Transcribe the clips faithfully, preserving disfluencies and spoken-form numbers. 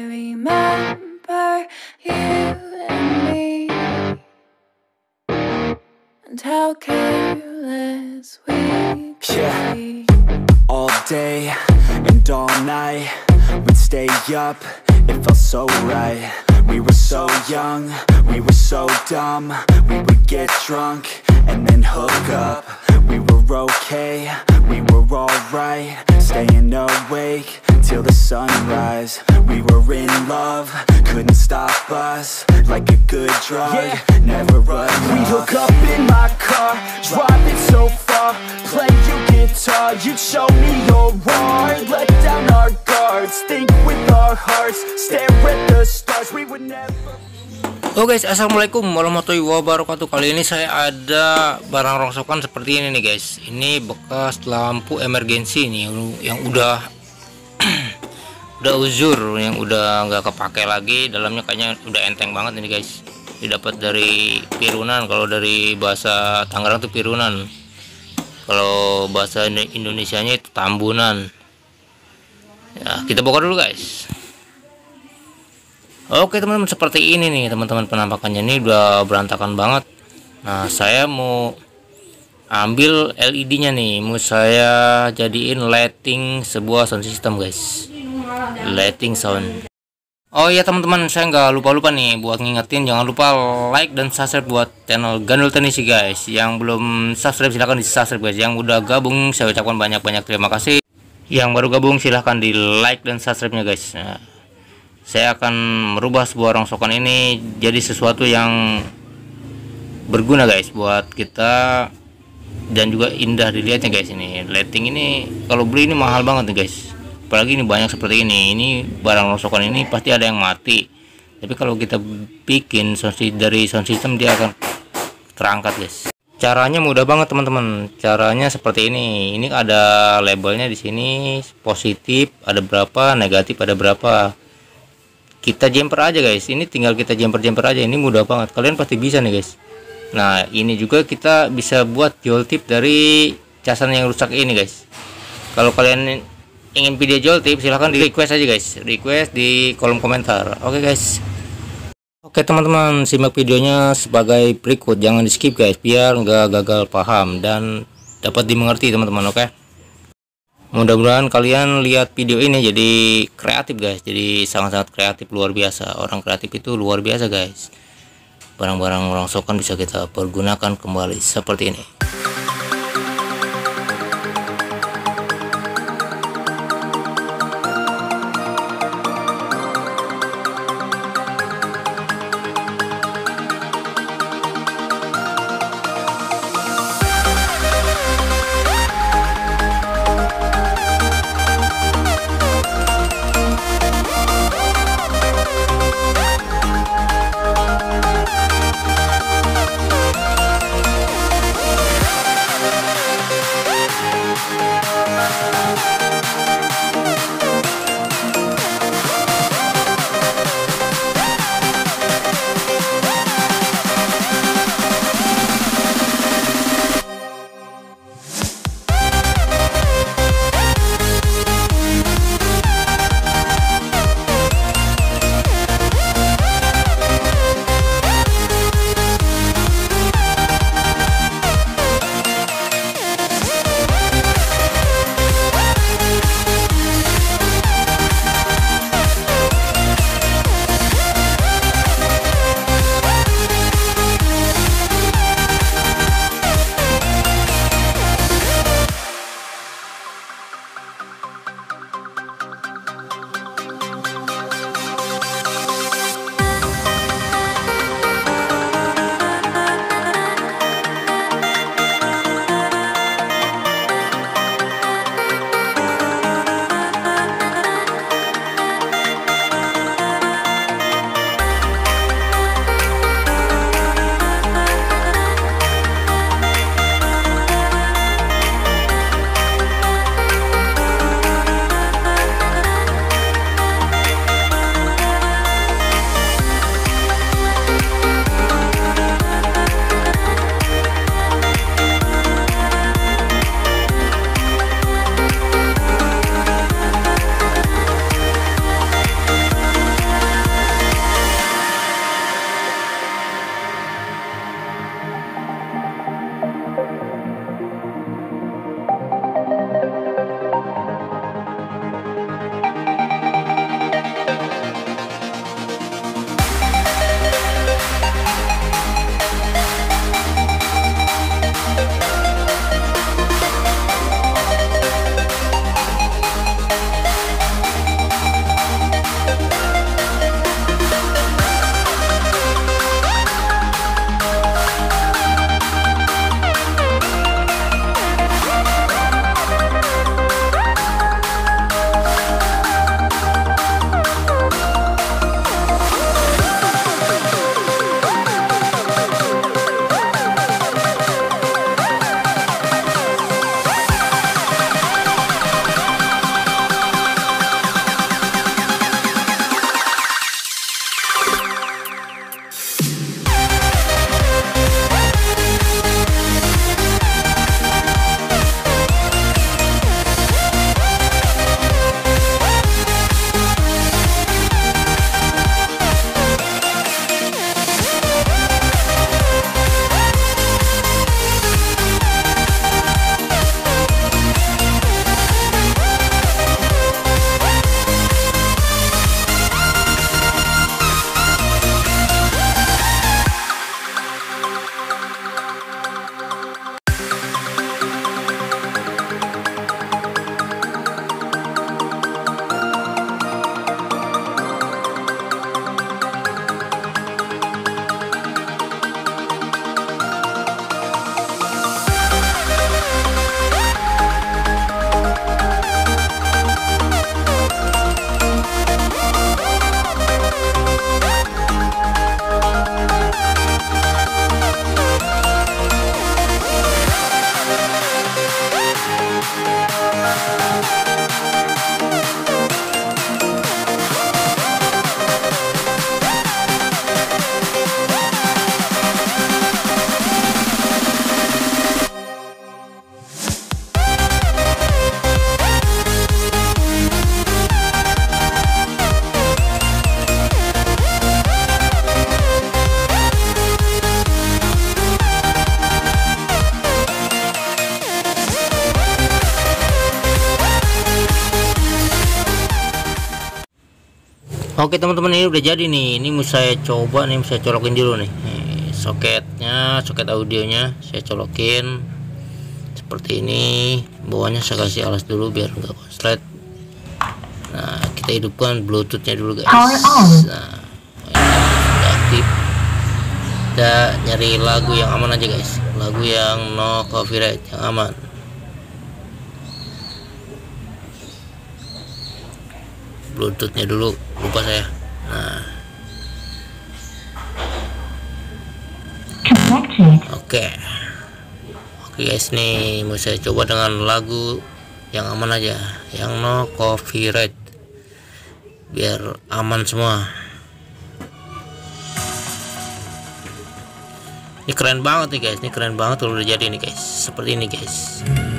remember you and me, and how careless we could Yeah. be. All day and all night, we'd stay up, it felt so right. We were so young, we were so dumb. We would get drunk and then hook up. We were okay, we were alright, staying awake till the sunrise. We were in love, couldn't stop us, like a good drug, yeah. Never enough. We'd hook up in my car, driving so far, play you guitar, you'd show me your art, let down our guards, think with our hearts, stare at the stars, we would never. Oke guys, assalamualaikum warahmatullahi wabarakatuh. Kali ini saya ada barang rongsokan seperti ini nih guys. Ini bekas lampu emergensi nih, yang udah udah uzur, yang udah nggak kepake lagi. Dalamnya kayaknya udah enteng banget ini guys. Didapat dari Pirunan, kalau dari bahasa Tangerang itu Pirunan. Kalau bahasa Indonesianya itu Tambunan. Ya, kita buka dulu guys. Oke teman-teman, seperti ini nih teman-teman penampakannya, ini udah berantakan banget. Nah, saya mau ambil L E D-nya nih, mau saya jadiin lighting sebuah sound system guys, lighting sound. Oh iya teman-teman, saya nggak lupa-lupa nih buat ngingetin, jangan lupa like dan subscribe buat channel Gandul Teknisi guys. Yang belum subscribe silahkan di subscribe guys. Yang udah gabung saya ucapkan banyak-banyak terima kasih. Yang baru gabung silahkan di like dan subscribe-nya guys. Nah, saya akan merubah sebuah rongsokan ini jadi sesuatu yang berguna guys buat kita, dan juga indah dilihatnya guys. Ini lighting ini kalau beli ini mahal banget nih guys, apalagi ini banyak seperti ini. Ini barang rongsokan ini pasti ada yang mati, tapi kalau kita bikin sound dari sound system dia akan terangkat guys. Caranya mudah banget teman-teman, caranya seperti ini. Ini ada labelnya di sini, positif ada berapa, negatif ada berapa. Kita jumper aja guys, ini tinggal kita jumper-jumper aja, ini mudah banget, kalian pasti bisa nih guys. Nah, ini juga kita bisa buat jol tip dari casan yang rusak ini guys. Kalau kalian ingin video jol tip silahkan di request aja guys, request di kolom komentar. Oke guys, oke teman-teman, simak videonya sebagai berikut, jangan di skip guys biar nggak gagal paham dan dapat dimengerti teman-teman. Oke, mudah-mudahan kalian lihat video ini jadi kreatif guys, jadi sangat-sangat kreatif, luar biasa. Orang kreatif itu luar biasa guys. Barang-barang rongsokan bisa kita pergunakan kembali seperti ini. Oke teman-teman, ini udah jadi nih. Ini mau saya coba nih, mau saya colokin dulu nih. Nih soketnya, soket audionya saya colokin seperti ini. Bawahnya saya kasih alas dulu biar enggak konslet. Nah, kita hidupkan bluetoothnya dulu guys. Nah, ini sudah aktif. Kita nyari lagu yang aman aja guys, lagu yang no copyright, yang aman. Bluetoothnya dulu, lupa saya. Nah, oke, oke guys, nih mau saya coba dengan lagu yang aman aja, yang no copyright, biar aman semua. Ini keren banget nih guys, ini keren banget kalau udah jadi nih guys, seperti ini guys.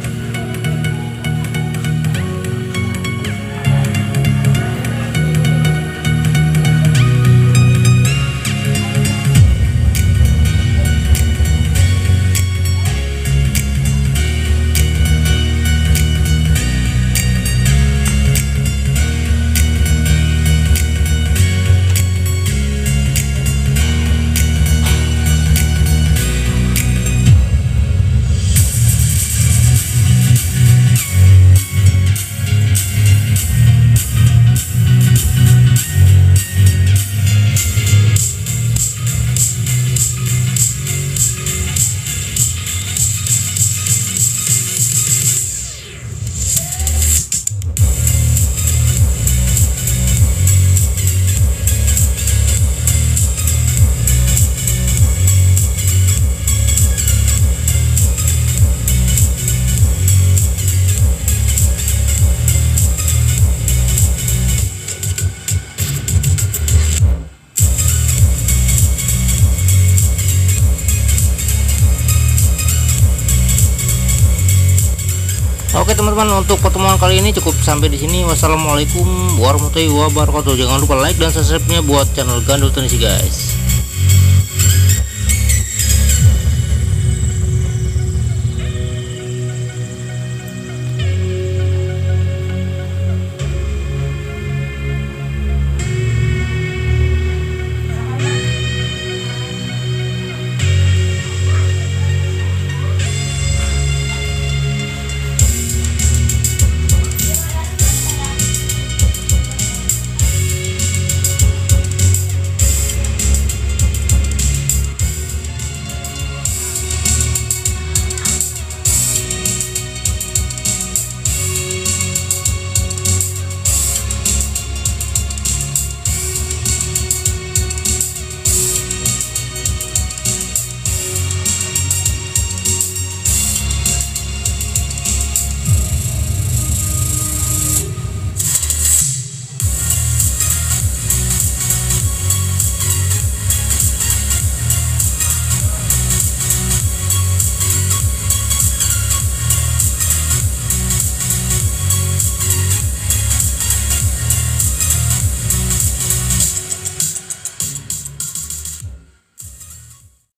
Oke teman-teman, untuk pertemuan kali ini cukup sampai di sini. Wassalamualaikum warahmatullahi wabarakatuh. Jangan lupa like dan subscribe-nya buat channel Gandul Teknisi guys.